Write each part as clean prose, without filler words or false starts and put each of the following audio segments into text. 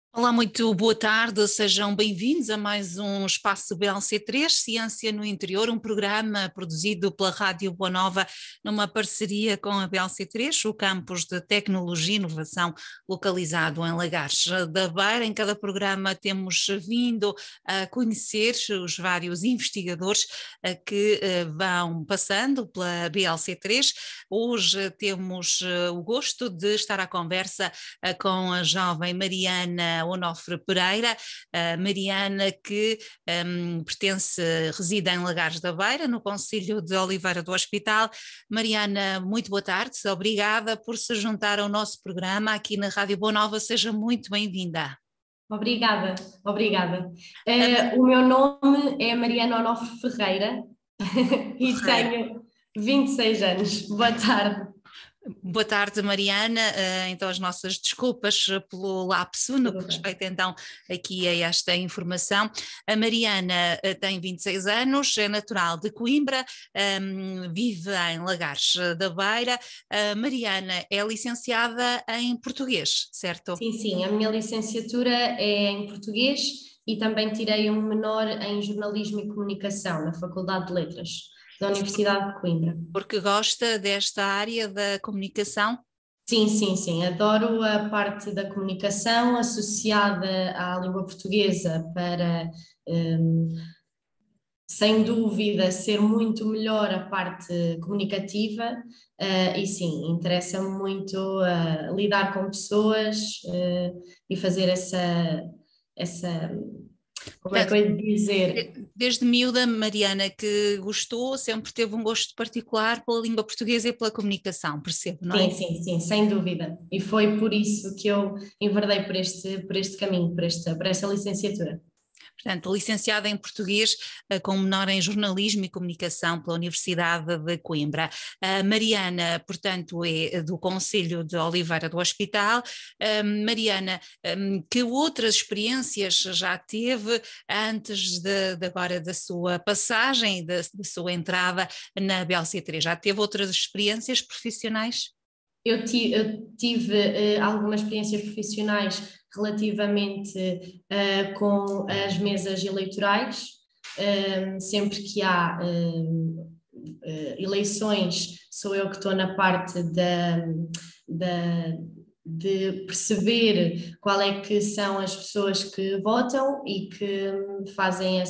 Olá, muito boa tarde, sejam bem-vindos a mais um Espaço BLC3, Ciência no Interior, um programa produzido pela Rádio Boa Nova numa parceria com a BLC3, o campus de Tecnologia e Inovação localizado em Lagares da Beira. Em cada programa temos vindo a conhecer os vários investigadores que vão passando pela BLC3. Hoje temos o gosto de estar à conversa com a jovem Mariana Onofre Pereira, Mariana que reside em Lagares da Beira, no concelho de Oliveira do Hospital. Mariana, muito boa tarde, obrigada por se juntar ao nosso programa aqui na Rádio Boa Nova, seja muito bem-vinda. Obrigada, obrigada. O meu nome é Mariana Onofre Ferreira e tenho 26 anos. Boa tarde. Boa tarde, Mariana. Então, as nossas desculpas pelo lapso, no que respeita então aqui a esta informação. A Mariana tem 26 anos, é natural de Coimbra, vive em Lagares da Beira. A Mariana é licenciada em português, certo? Sim, a minha licenciatura é em português e também tirei um menor em jornalismo e comunicação na Faculdade de Letras da Universidade de Coimbra. Porque gosta desta área da comunicação? Sim, adoro a parte da comunicação associada à língua portuguesa para, sem dúvida, ser muito melhor a parte comunicativa e sim, interessa-me muito lidar com pessoas e fazer essa como é que eu ia dizer? Desde miúda, Mariana, que gostou, sempre teve um gosto particular pela língua portuguesa e pela comunicação, percebo, não é? Sim, sem dúvida. E foi por isso que eu enverdei por este caminho, por esta licenciatura. Portanto, licenciada em português, com menor em jornalismo e comunicação pela Universidade de Coimbra. A Mariana, portanto, é do concelho de Oliveira do Hospital. Mariana, que outras experiências já teve antes agora da sua passagem, da sua entrada na BLC3? Já teve outras experiências profissionais? Eu tive algumas experiências profissionais relativamente com as mesas eleitorais. Sempre que há eleições, sou eu que estou na parte de perceber qual é que são as pessoas que votam e que fazem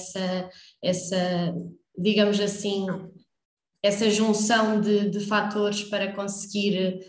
digamos assim, essa junção de fatores para conseguir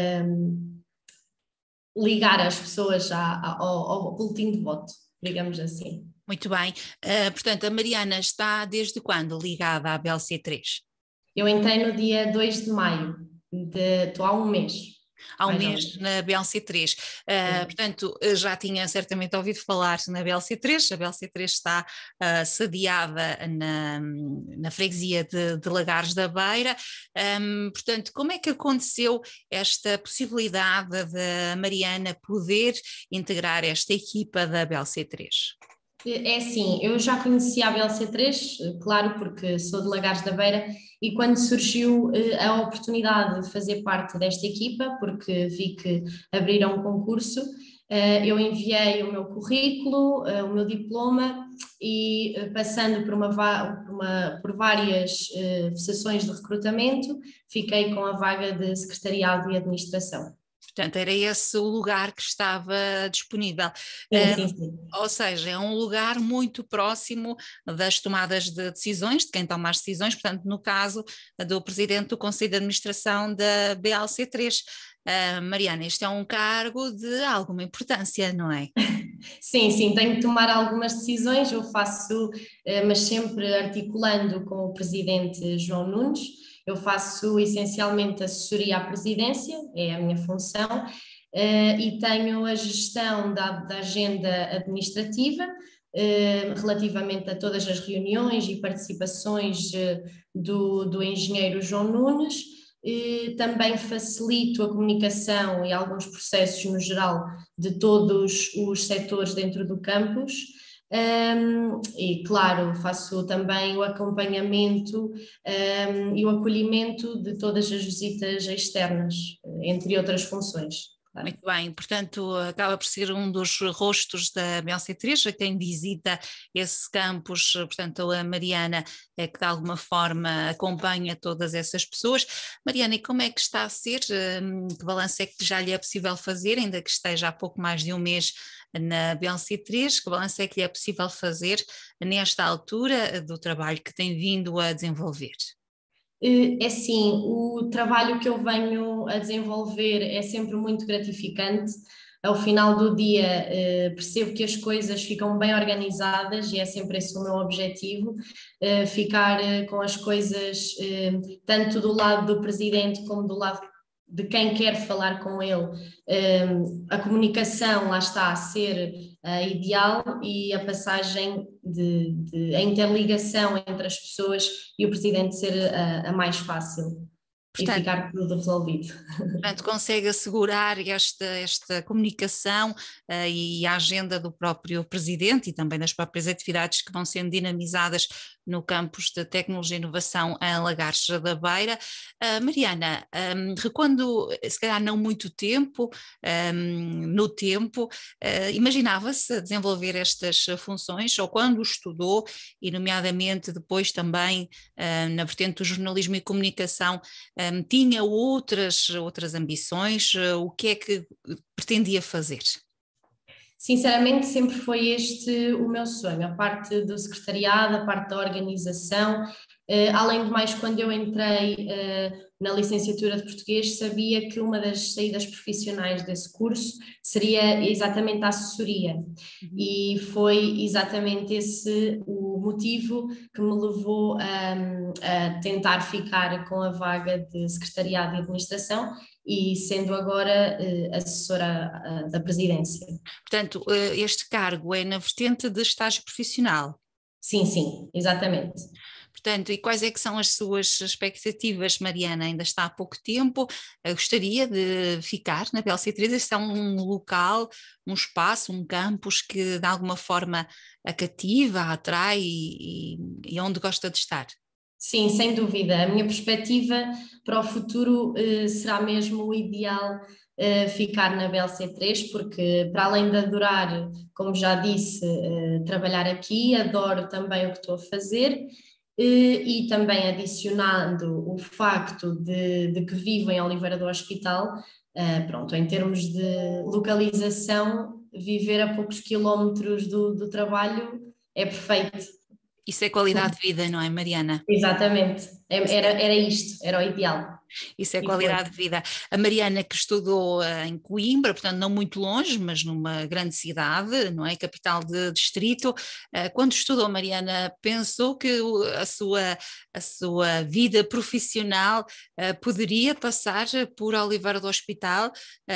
ligar as pessoas ao boletim de voto, digamos assim. Muito bem. Portanto, a Mariana está desde quando ligada à BLC3? Eu entrei no dia 2 de maio, estou há um mês. Há um mês na BLC3. Portanto, já tinha certamente ouvido falar na BLC3, a BLC3 está sediada na freguesia de Lagares da Beira. Portanto, como é que aconteceu esta possibilidade da Mariana poder integrar esta equipa da BLC3? É assim, eu já conhecia a BLC3, claro, porque sou de Lagares da Beira, e quando surgiu a oportunidade de fazer parte desta equipa, porque vi que abriram um concurso, eu enviei o meu currículo, o meu diploma, e passando por várias sessões de recrutamento, fiquei com a vaga de secretariado e administração. Portanto, era esse o lugar que estava disponível. Sim. Ou seja, é um lugar muito próximo das tomadas de decisões, de quem toma as decisões, portanto, no caso do presidente do Conselho de Administração da BLC3. Mariana, este é um cargo de alguma importância, não é? Sim, tenho que tomar algumas decisões, eu faço, mas sempre articulando com o presidente João Nunes. Eu faço essencialmente assessoria à presidência, é a minha função, e tenho a gestão da agenda administrativa, relativamente a todas as reuniões e participações do engenheiro João Nunes. Também facilito a comunicação e alguns processos no geral de todos os setores dentro do campus. E claro, faço também o acompanhamento e o acolhimento de todas as visitas externas, entre outras funções. claro. Muito bem, portanto, acaba por ser um dos rostos da BLC3, a quem visita esse campus, portanto, a Mariana é que de alguma forma acompanha todas essas pessoas. Mariana, e como é que está a ser? Que balanço é que já lhe é possível fazer, ainda que esteja há pouco mais de um mês na BLC3, que balanço é que lhe é possível fazer nesta altura do trabalho que tem vindo a desenvolver? É sim, o trabalho que eu venho a desenvolver é sempre muito gratificante. Ao final do dia, percebo que as coisas ficam bem organizadas e é sempre esse o meu objetivo, ficar com as coisas tanto do lado do presidente como do lado de quem quer falar com ele. A comunicação lá está a ser ideal e a passagem a interligação entre as pessoas e o presidente ser a mais fácil e Portanto, ficar tudo resolvido. Portanto, consegue assegurar esta comunicação e a agenda do próprio presidente e também das próprias atividades que vão sendo dinamizadas no campus de Tecnologia e Inovação em Lagares da Beira. Mariana, recuando, se calhar não muito tempo, no tempo, imaginava-se desenvolver estas funções ou quando estudou, e nomeadamente depois também na vertente do jornalismo e comunicação, tinha outras ambições? O que é que pretendia fazer? Sinceramente, sempre foi este o meu sonho, a parte do secretariado, a parte da organização. Além de mais, quando eu entrei na licenciatura de português, sabia que uma das saídas profissionais desse curso seria exatamente a assessoria. E foi exatamente esse o motivo que me levou a tentar ficar com a vaga de secretariado e administração e sendo agora assessora da presidência. Portanto, este cargo é na vertente de estágio profissional. Sim, sim, exatamente. Portanto, e quais é que são as suas expectativas, Mariana? Ainda está há pouco tempo, gostaria de ficar na BLC3? Este é um local, um espaço, um campus que de alguma forma a cativa, a atrai e onde gosta de estar? Sim, sem dúvida. A minha perspectiva para o futuro será mesmo o ideal ficar na BLC3, porque para além de adorar, como já disse, trabalhar aqui, adoro também o que estou a fazer. E também adicionando o facto de que vivo em Oliveira do Hospital, pronto, em termos de localização, viver a poucos quilómetros do trabalho é perfeito. Isso é qualidade de vida, não é, Mariana? Exatamente, era isto, era o ideal. Isso é E foi. qualidade de vida. A Mariana que estudou em Coimbra, portanto não muito longe, mas numa grande cidade, não é? Capital de distrito. Quando estudou, Mariana, pensou que a sua vida profissional poderia passar por Oliveira do Hospital,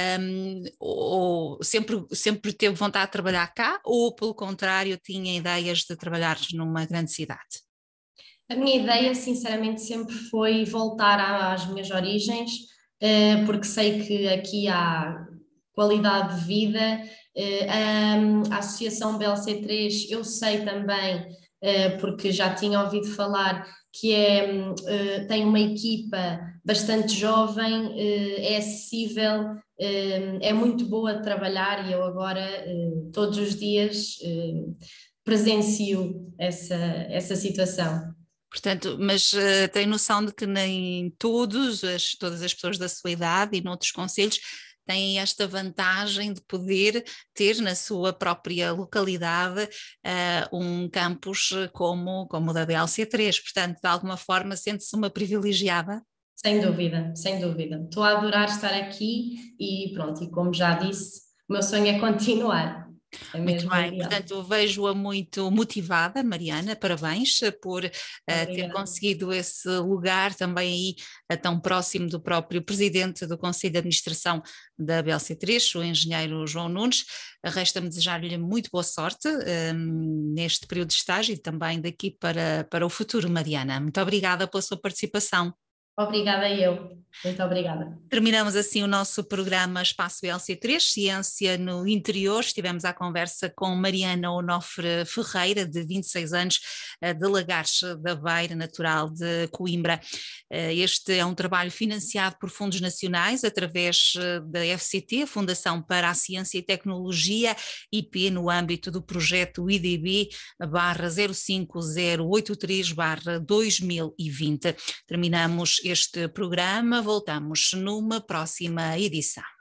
ou sempre teve vontade de trabalhar cá, ou pelo contrário tinha ideias de trabalhar numa grande cidade? A minha ideia, sinceramente, sempre foi voltar às minhas origens, porque sei que aqui há qualidade de vida. A Associação BLC3, eu sei também, porque já tinha ouvido falar, que tem uma equipa bastante jovem, é acessível, é muito boa de trabalhar e eu agora, todos os dias, presencio essa situação. Portanto, mas tem noção de que nem todas as pessoas da sua idade e noutros concelhos têm esta vantagem de poder ter na sua própria localidade um campus como o da BLC3. Portanto, de alguma forma, sente-se uma privilegiada? Sem dúvida, sem dúvida. Estou a adorar estar aqui e pronto, e como já disse, o meu sonho é continuar. É Muito mesmo o bem, ideal. portanto, vejo-a muito motivada, Mariana, parabéns por ter Obrigada. conseguido esse lugar também aí tão próximo do próprio presidente do Conselho de Administração da BLC3, o engenheiro João Nunes. Resta-me desejar-lhe muito boa sorte neste período de estágio e também daqui para o futuro, Mariana. Muito obrigada pela sua participação. Obrigada eu. Muito obrigada. Terminamos assim o nosso programa Espaço BLC3, Ciência no Interior. Estivemos à conversa com Mariana Onofre Ferreira, de 26 anos, de Lagares da Beira, natural de Coimbra. Este é um trabalho financiado por fundos nacionais através da FCT, a Fundação para a Ciência e Tecnologia, IP, no âmbito do projeto IDB/05083/2020. Terminamos este programa, voltamos numa próxima edição.